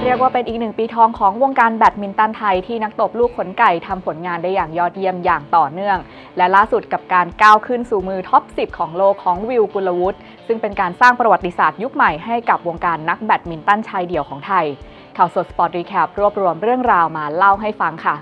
เรียกว่าเป็นอีกหนึ่งปีทองของวงการแบดมินตันไทยที่นักตบลูกขนไก่ทำผลงานได้อย่างยอดเยี่ยมอย่างต่อเนื่องและล่าสุดกับการก้าวขึ้นสู่มือท็อป 10 ของโลกของวิว กุลวุฒิซึ่งเป็นการสร้างประวัติศาสตร์ยุคใหม่ให้กับวงการนักแบดมินตันชายเดี่ยวของไทยข่าวสดสปอร์ตรีแคปรวบรวมเรื่องราวมาเล่าให้ฟังค่ะ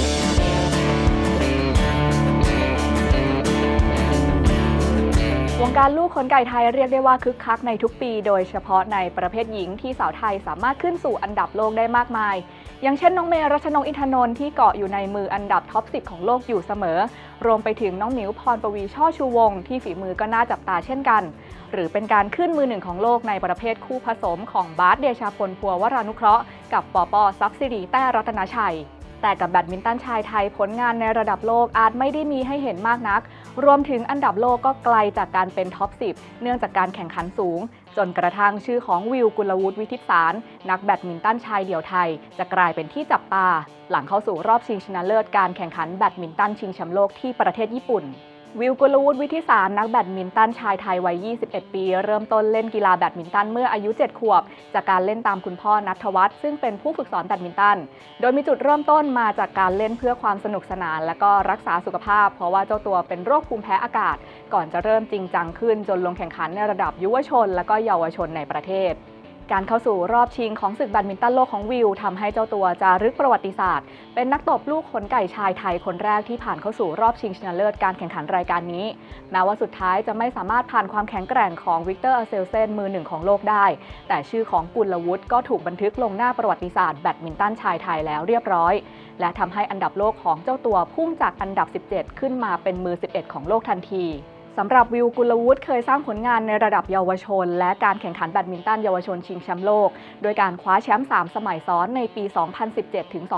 วงการลูกขนไก่ไทยเรียกได้ว่าคึกคักในทุกปีโดยเฉพาะในประเภทหญิงที่สาวไทยสามารถขึ้นสู่อันดับโลกได้มากมายอย่างเช่นน้องเมย์ รัชนก อินทนนท์ที่เกาะอยู่ในมืออันดับท็อป 10 ของโลกอยู่เสมอรวมไปถึงน้องหมิว พรปวี ช่อชูวงศ์ที่ฝีมือก็น่าจับตาเช่นกันหรือเป็นการขึ้นมือหนึ่งของโลกในประเภทคู่ผสมของบาส เดชาพล พัววรานุเคราะห์กับปป ทรัพย์สิริ แต้รัตนชัยแต่กับแบดมินตันชายไทยผลงานในระดับโลกอาจไม่ได้มีให้เห็นมากนักรวมถึงอันดับโลกก็ไกลจากการเป็นท็อป 10 เนื่องจากการแข่งขันสูงจนกระทั่งชื่อของวิว กุลวุฒิ วิทิตสารนักแบดมินตันชายเดี่ยวไทยจะกลายเป็นที่จับตาหลังเข้าสู่รอบชิงชนะเลิศการแข่งขันแบดมินตันชิงแชมป์โลกที่ประเทศญี่ปุ่นวิว กุลวุฒิ วิทิตสารนักแบดมินตันชายไทยวัย 21 ปีเริ่มต้นเล่นกีฬาแบดมินตันเมื่ออายุ 7 ขวบจากการเล่นตามคุณพ่อณัฐวัฒน์ซึ่งเป็นผู้ฝึกสอนแบดมินตันโดยมีจุดเริ่มต้นมาจากการเล่นเพื่อความสนุกสนานและก็รักษาสุขภาพเพราะว่าเจ้าตัวเป็นโรคภูมิแพ้อากาศก่อนจะเริ่มจริงจังขึ้นจนลงแข่งขันในระดับยุวชนและก็เยาวชนในประเทศการเข้าสู่รอบชิงของศึกแบดมินตันโลกของวิวทำให้เจ้าตัวจารึกประวัติศาสตร์เป็นนักตบลูกขนไก่ชายไทยคนแรกที่ผ่านเข้าสู่รอบชิงชนะเลิศการแข่งขันรายการนี้แม้ว่าสุดท้ายจะไม่สามารถผ่านความแข็งแกร่งของวิกเตอร์ อาเซลเซนมือหนึ่งของโลกได้แต่ชื่อของกุลวุฒิก็ถูกบันทึกลงหน้าประวัติศาสตร์แบดมินตันชายไทยแล้วเรียบร้อยและทำให้อันดับโลกของเจ้าตัวพุ่งจากอันดับ 17 ขึ้นมาเป็นมือ 11 ของโลกทันทีสำหรับวิว กุลวุฒิเคยสร้างผลงานในระดับเยาวชนและการแข่งขันแบดมินตันเยาวชนชิงแชมป์โลกโดยการคว้าแชมป์3 สมัยซ้อนในปี 2017 ถึง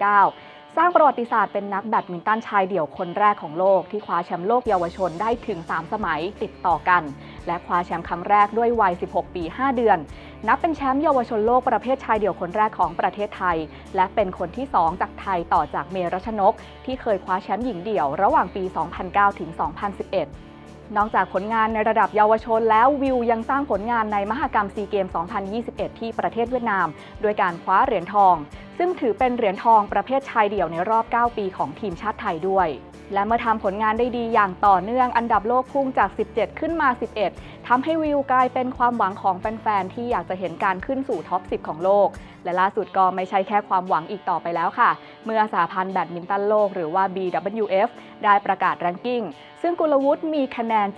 2019 สร้างประวัติศาสตร์เป็นนักแบดมินตันชายเดี่ยวคนแรกของโลกที่คว้าแชมป์โลกเยาวชนได้ถึง3 สมัยติดต่อกันและคว้าแชมป์ครั้งแรกด้วยวัย 16 ปี 5 เดือนนับเป็นแชมป์เยาวชนโลกประเภทชายเดี่ยวคนแรกของประเทศไทยและเป็นคนที่ 2 จากไทยต่อจากเมย์ รัชนกที่เคยคว้าแชมป์หญิงเดี่ยวระหว่างปี 2009 ถึง 2011นอกจากผลงานในระดับเยาวชนแล้ววิวยังสร้างผลงานในมหกรรมซีเกม 2021 ที่ประเทศเวียดนามโดยการคว้าเหรียญทองซึ่งถือเป็นเหรียญทองประเภทชายเดี่ยวในรอบ 9 ปีของทีมชาติไทยด้วยและเมื่อทำผลงานได้ดีอย่างต่อเนื่องอันดับโลกพุ่งจาก 17 ขึ้นมา 11 ทำให้วิวกลายเป็นความหวังของแฟนๆที่อยากจะเห็นการขึ้นสู่ท็อป 10 ของโลกและล่าสุดก็ไม่ใช่แค่ความหวังอีกต่อไปแล้วค่ะเมื่อสหพันธ์แบดมินตันโลกหรือว่า BWF ได้ประกาศแรงกิ้งซึ่งกุลวุฒิมีคะแนน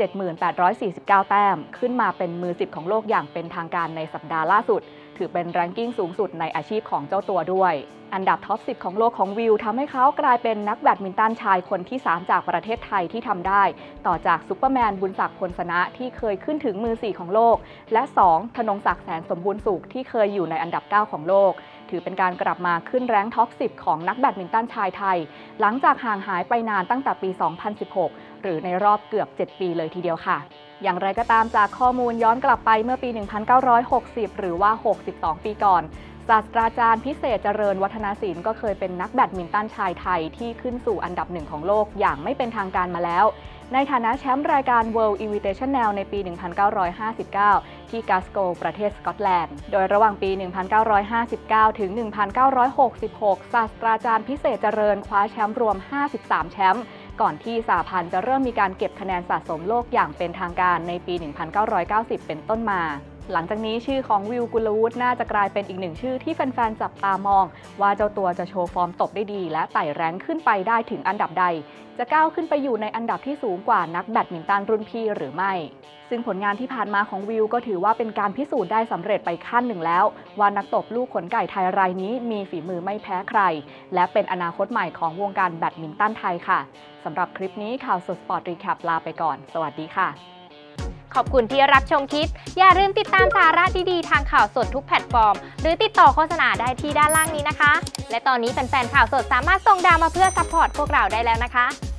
7,849 แต้มขึ้นมาเป็นมือ 10 ของโลกอย่างเป็นทางการในสัปดาห์ล่าสุดถือเป็นแรงกิ้งสูงสุดในอาชีพของเจ้าตัวด้วยอันดับท็อป 10 ของโลกของวิวทำให้เขากลายเป็นนักแบดมินตันชายคนที่ 3 จากประเทศไทยที่ทำได้ต่อจากซุปเปอร์แมนบุญศักดิ์ พลสนะที่เคยขึ้นถึงมือ 4 ของโลกและ 2 ธนงศักดิ์ แสนสมบูรณ์สุขที่เคยอยู่ในอันดับ 9 ของโลกถือเป็นการกลับมาขึ้นแรงท็อป 10 ของนักแบดมินตันชายไทยหลังจากห่างหายไปนานตั้งแต่ปี 2016 หรือในรอบเกือบ 7 ปีเลยทีเดียวค่ะอย่างไรก็ตามจากข้อมูลย้อนกลับไปเมื่อปี 1960 หรือว่า 62 ปีก่อนศาสตราจารย์พิเศษเจริญวัฒนศิลป์ก็เคยเป็นนักแบดมินตันชายไทยที่ขึ้นสู่อันดับ 1 ของโลกอย่างไม่เป็นทางการมาแล้วในฐานะแชมป์รายการ World Invitational ในปี 1959 ที่กลาสโกว์ประเทศสกอตแลนด์โดยระหว่างปี 1959 ถึง 1966 ศาสตราจารย์พิเศษเจริญคว้าแชมป์รวม 53 แชมป์ก่อนที่สหพันธ์จะเริ่มมีการเก็บคะแนนสะสมโลกอย่างเป็นทางการในปี 1990 เป็นต้นมาหลังจากนี้ชื่อของวิว กุลวุฒิน่าจะกลายเป็นอีกหนึ่งชื่อที่แฟนๆจับตามองว่าเจ้าตัวจะโชว์ฟอร์มตบได้ดีและไต่แรงขึ้นไปได้ถึงอันดับใดจะก้าวขึ้นไปอยู่ในอันดับที่สูงกว่านักแบดมินตันรุ่นพี่หรือไม่ซึ่งผลงานที่ผ่านมาของวิวก็ถือว่าเป็นการพิสูจน์ได้สำเร็จไปขั้นหนึ่งแล้วว่านักตบลูกขนไก่ไทยรายนี้มีฝีมือไม่แพ้ใครและเป็นอนาคตใหม่ของวงการแบดมินตันไทยค่ะสำหรับคลิปนี้ข่าวสดสปอร์ตรีแคปลาไปก่อนสวัสดีค่ะขอบคุณที่รับชมคลิปอย่าลืมติดตามสาระดีๆทางข่าวสดทุกแพลตฟอร์มหรือติดต่อโฆษณาได้ที่ด้านล่างนี้นะคะและตอนนี้แฟนๆข่าวสดสามารถส่งดาวมาเพื่อซัพพอร์ตพวกเราได้แล้วนะคะ